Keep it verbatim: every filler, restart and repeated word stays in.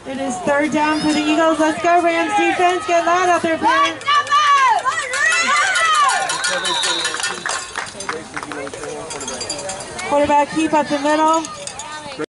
It is third down for the Eagles. Let's go, Rams defense. Get loud out there, parents. Quarterback keep up the middle.